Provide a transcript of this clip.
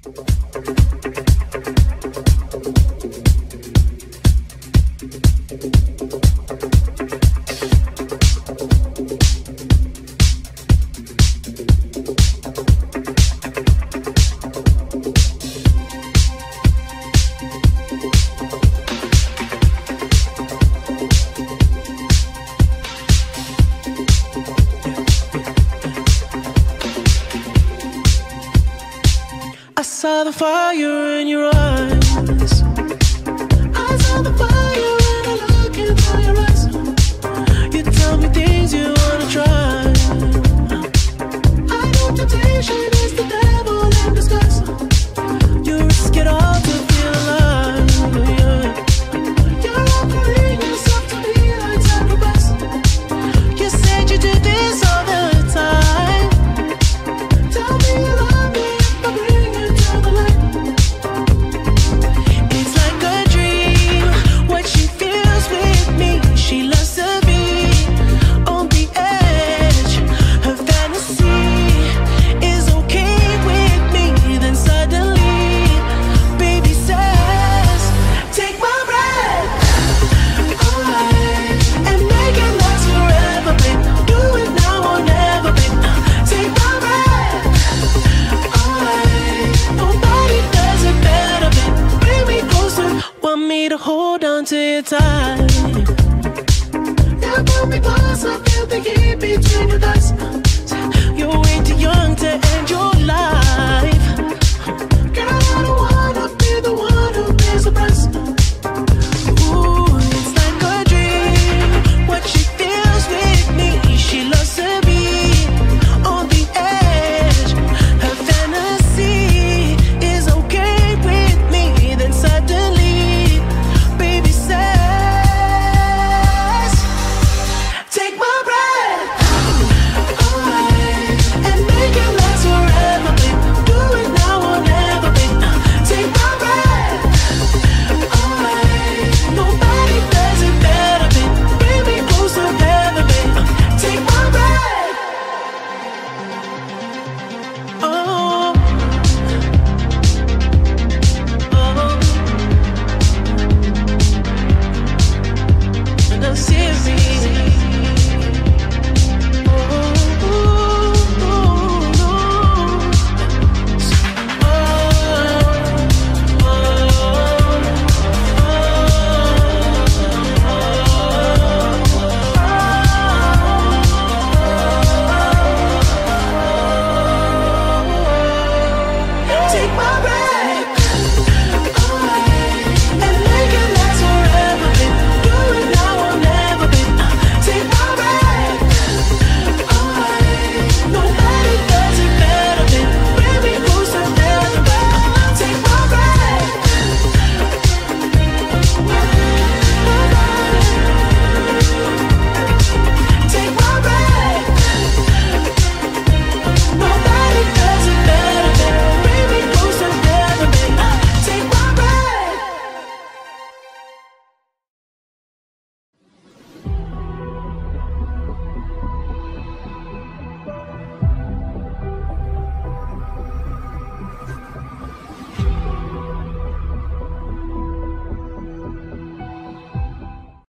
I saw the fire in your eyes. I saw the fire when I look into your eyes. You tell me things you wanna try. I know temptation is the devil in disguise. You risk it all to feel alive, yeah. You're offering yourself to me like sacrifice. You said you did this all the time. Tell me you love me if I bring you to the light. It's like a dream, what she feels with me. She loves to be on the edge. Her fantasy is okay with me. Then suddenly, baby says, take my breath away and make it last forever, babe. Do it now or never, babe. Take my breath away. Nobody does it better, babe. Bring me closer, want me to hold on to you tight. Yeah, pull me close, I feel the heat between your thighs.